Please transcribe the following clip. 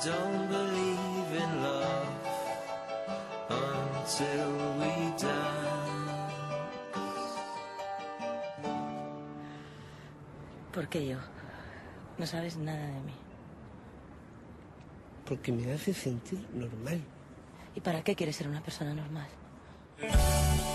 don't believe in love until we dance. ¿Por qué yo? No sabes nada de mí. Porque me hace sentir normal. ¿Y para qué quieres ser una persona normal?